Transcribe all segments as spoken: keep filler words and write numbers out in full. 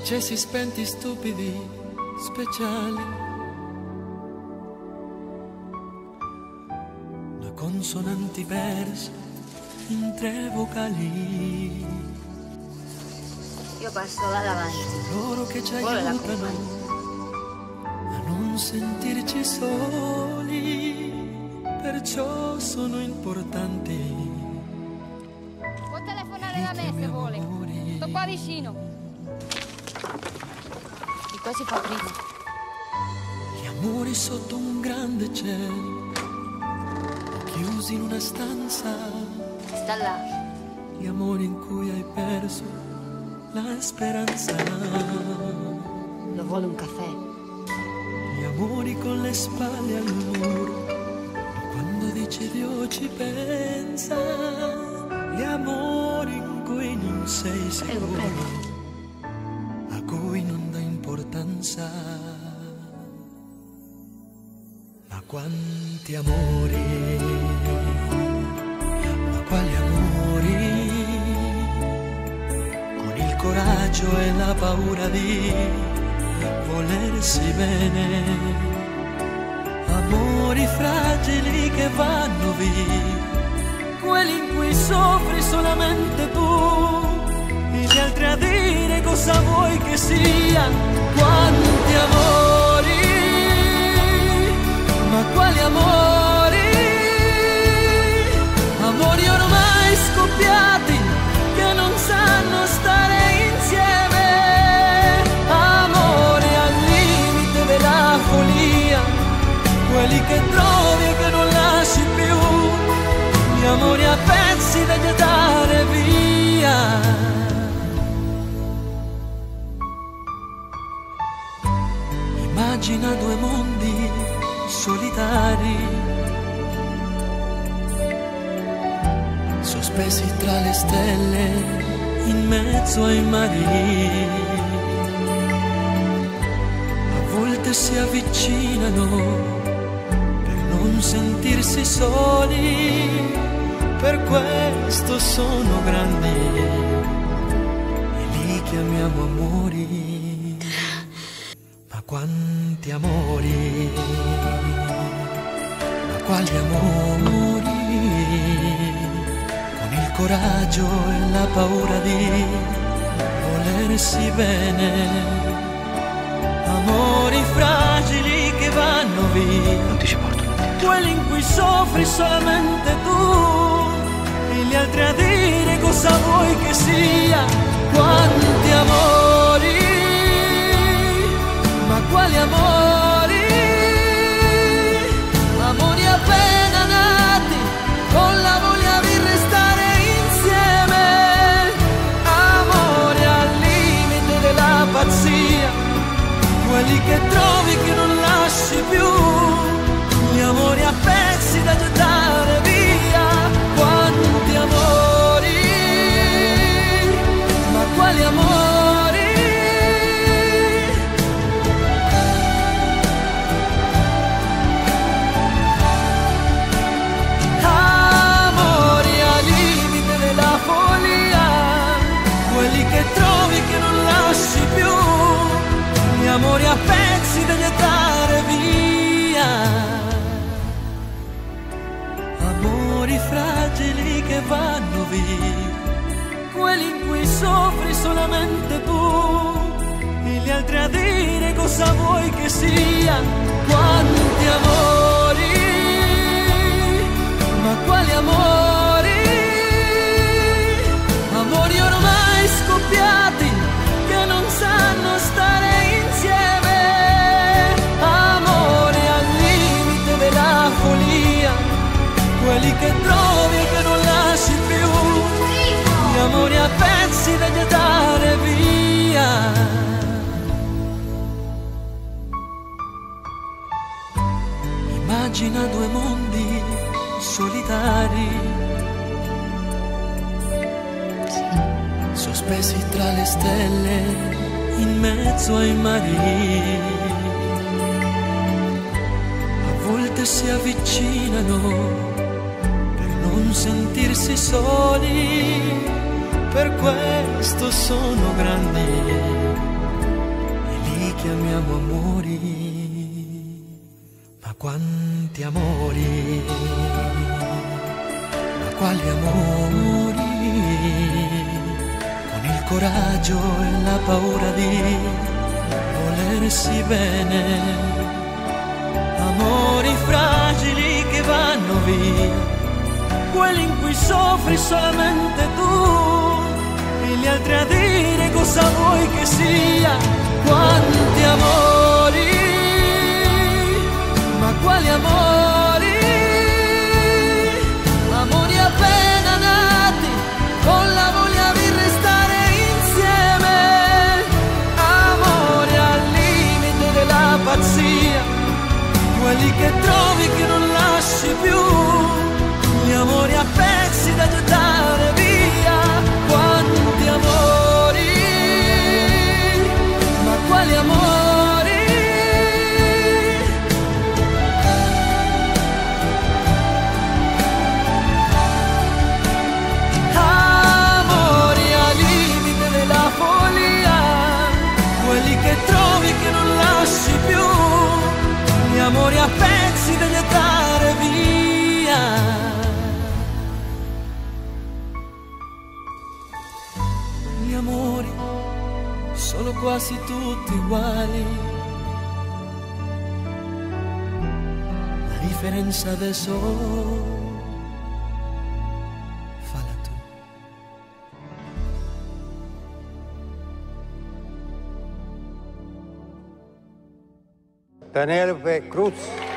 accesi spenti stupidi, speciali. Da consonanti perse in tre vocali. Io passo là davanti. Loro che ci aiutano a non sentirci soli, perciò sono importanti. Può telefonare da me se vuole. Sto qua vicino. Di qua si fa prima. Gli amori sotto un grande cielo, chiusi in una stanza. Sta là. Gli amori in cui hai perso la speranza. Lo vuole un caffè? Gli amori con le spalle al muro, quando dici Dio ci pensa. Gli amori in cui non sei sicuro, Prego, a cui non dà importanza. Ma quanti amori, ma quali amori, con il coraggio e la paura di volersi bene. Amori fragili che vanno via, quelli in cui soffri solamente tu, e gli altri a dire cosa vuoi che sia. Quanti amori, ma quali amori, amori ormai scoppiati che non sanno stare insieme, amori al limite della follia, quelli che trovi e che non lasci più, gli amori a pezzi da gettare via. Immagina due mondi solitari, sospesi tra le stelle in mezzo ai mari. A volte si avvicinano per non sentirsi soli, per questo sono grandi e li chiamiamo amori. Ma quanti amori, ma quali amori, con il coraggio e la paura di volersi bene. Amori fragili che vanno via, Non ti ci porto, non ti quelli in cui soffri solamente tu, e gli altri a dire cosa vuoi che sia. Quanti amori, ma quali amori, amori appena nati, con la voglia di restare insieme, amori al limite della pazzia, quelli che trovi che non lasci più, gli amori a pezzi da gettare via. Quanti amori, ma quali amori, amori al limite della follia, quelli che trovi che non lasci più, gli amori a pezzi da gettare via. Amori fragili che vanno via, quelli in cui soffri solamente tu, e gli altri a dire cosa vuoi che sia. Quanti amori, ma quali amori, amori ormai scoppiati che non sanno stare insieme, amore al limite della follia, quelli che trovi e che non lasci più, gli amori a pezzi da gettare via. Immagina due mondi solitari, sospesi tra le stelle in mezzo ai mari. A volte si avvicinano per non sentirsi soli, per questo sono grandi amiamo amori, ma quanti amori, ma quali amori, con il coraggio e la paura di volersi bene, amori fragili che vanno via, quelli in cui soffri solamente tu e gli altri a dire cosa vuoi che sia. Quanti amori, ma quali amori, amori appena nati, con la voglia di restare insieme, amori al limite della pazzia, quelli che trovi che non lasci più, gli amori a pezzi da gettare via. Quanti amori, ma quali amori, amori al limite della follia, quelli che trovi che non lasci più, gli amori a pezzi da gettare via. Gli amori sono quasi tutti uguali, la differenza adesso falla tu. Penélope Cruz.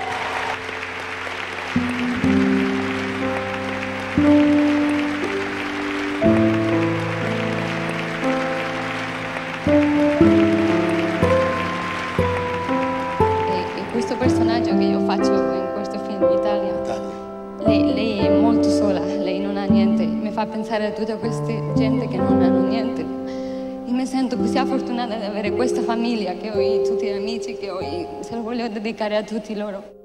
Questo personaggio che io faccio in questo film in Italia, lei, lei è molto sola, lei non ha niente, mi fa pensare a tutta questa gente che non hanno niente. Io mi sento così fortunata di avere questa famiglia che ho, tutti gli amici che ho, se lo voglio dedicare a tutti loro.